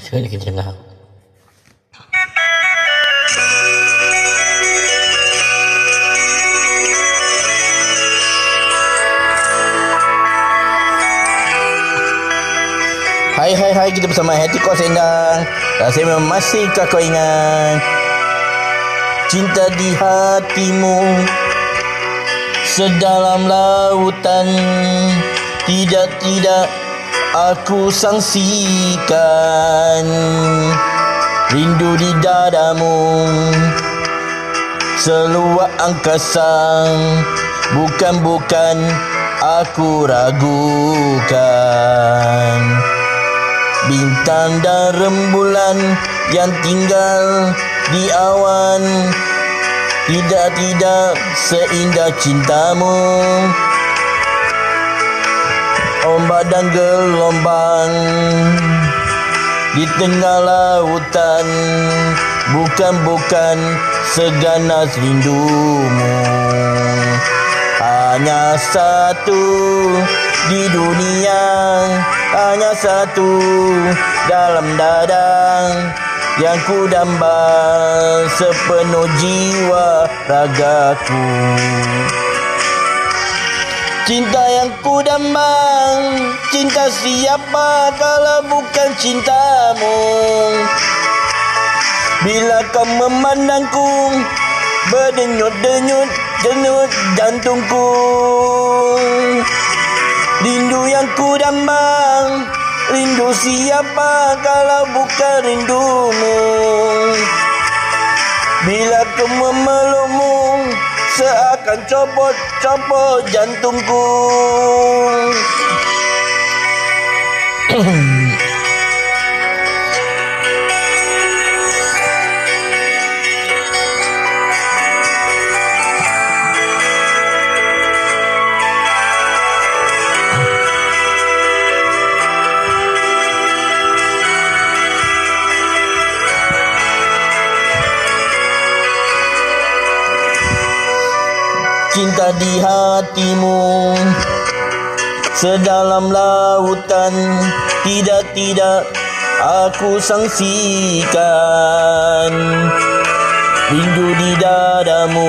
Ini kedengar. Hai, kita bersama Hati Kau Sendang. Rasanya masihkah kau ingat cinta di hatimu sedalam lautan? Tidak aku sangsikan rindu di dadamu seluas angkasa. Bukan aku ragukan bintang dan rembulan yang tinggal di awan. Tidak seindah cintamu. Ombak dan gelombang di tengah lautan, bukan seganas rindumu. Hanya satu di dunia, hanya satu dalam dada yang ku damba sepenuh jiwa ragaku. Cinta yang ku dambang, cinta siapa kalau bukan cintamu? Bila kau memandangku, berdenyut jantungku. Rindu yang ku dambang, rindu siapa kalau bukan rindumu? Bila ku memelukmu, seakan copot jantungku. Cinta di hatimu sedalam lautan. Tidak aku sangsikan rindu di dadamu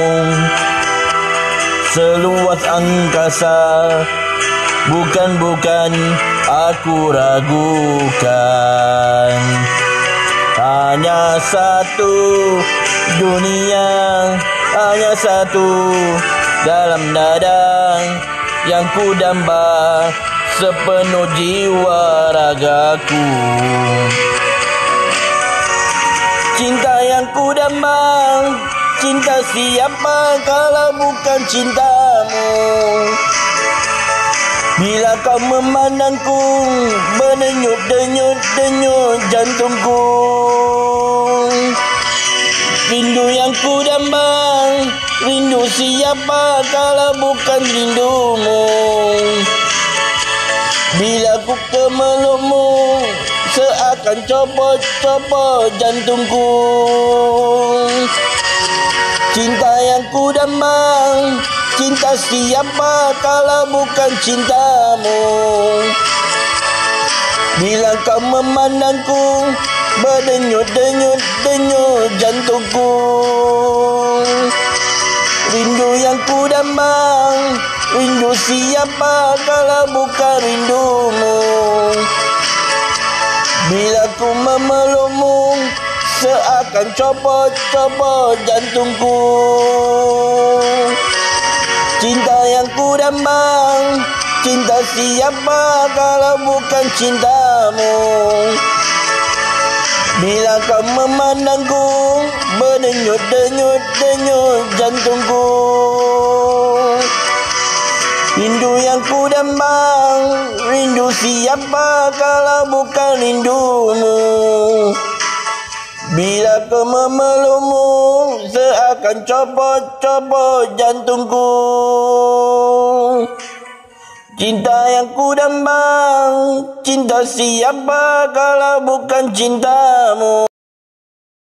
seluas angkasa. Bukan aku ragukan. Hanya satu dunia, hanya satu dalam dada yang ku damba sepenuh jiwa ragaku. Cinta yang ku damba, cinta siapa kalau bukan cintamu? Bila kau memandangku, berdenyut jantungku. Rindu yang ku dambang, rindu siapa kalau bukan rindumu? Bila ku kemelukmu, seakan copot jantungku. Cinta yang ku dambang, cinta siapa kalau bukan cintamu? Bila kau memandangku, berdenyut jantungku. Rindu yang ku dambang, rindu siapa kalau bukan rindumu? Bila ku memelukmu, seakan copot jantungku. Cinta yang ku dambang, cinta siapa kalau bukan cintamu? Bila kau memandangku, berdenyut jantungku. Rindu yang ku dambang, rindu siapa kalau bukan rindumu? Bila kau memelukmu, seakan copot jantungku. Cinta yang ku dambang, cinta siapa kalau bukan cintamu?